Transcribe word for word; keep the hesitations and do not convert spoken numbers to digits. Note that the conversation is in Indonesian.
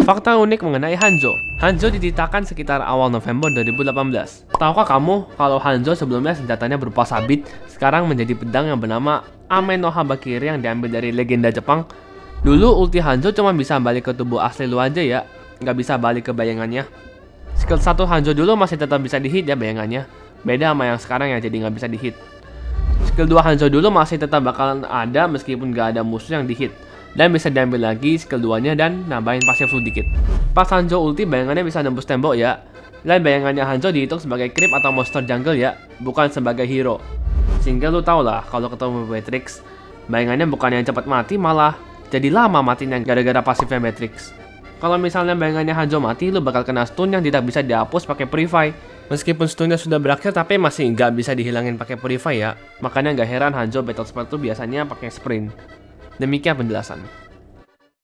Fakta unik mengenai Hanzo. Hanzo diciptakan sekitar awal November dua ribu delapan belas. Tahukah kamu kalau Hanzo sebelumnya senjatanya berupa sabit, sekarang menjadi pedang yang bernama Ame no Habakiri yang diambil dari legenda Jepang? Dulu ulti Hanzo cuma bisa balik ke tubuh asli lu aja ya, nggak bisa balik ke bayangannya. Skill satu Hanzo dulu masih tetap bisa dihit ya bayangannya, beda sama yang sekarang ya jadi nggak bisa dihit. Skill dua Hanzo dulu masih tetap bakalan ada meskipun nggak ada musuh yang dihit, dan bisa diambil lagi skill dua-nya dan nambahin pasif lu dikit. Pas Hanzo ulti bayangannya bisa nembus tembok ya, dan bayangannya Hanzo dihitung sebagai creep atau monster jungle ya, bukan sebagai hero. Sehingga lu tau lah kalau ketemu Beatrix, bayangannya bukan yang cepat mati malah jadi lama matinya gara-gara pasifnya Beatrix. Kalau misalnya bayangannya Hanzo mati, lu bakal kena stun yang tidak bisa dihapus pakai Purify. Meskipun stunnya sudah berakhir tapi masih nggak bisa dihilangin pakai Purify ya, makanya nggak heran Hanzo battle spell tuh biasanya pakai sprint. Demikian penjelasan.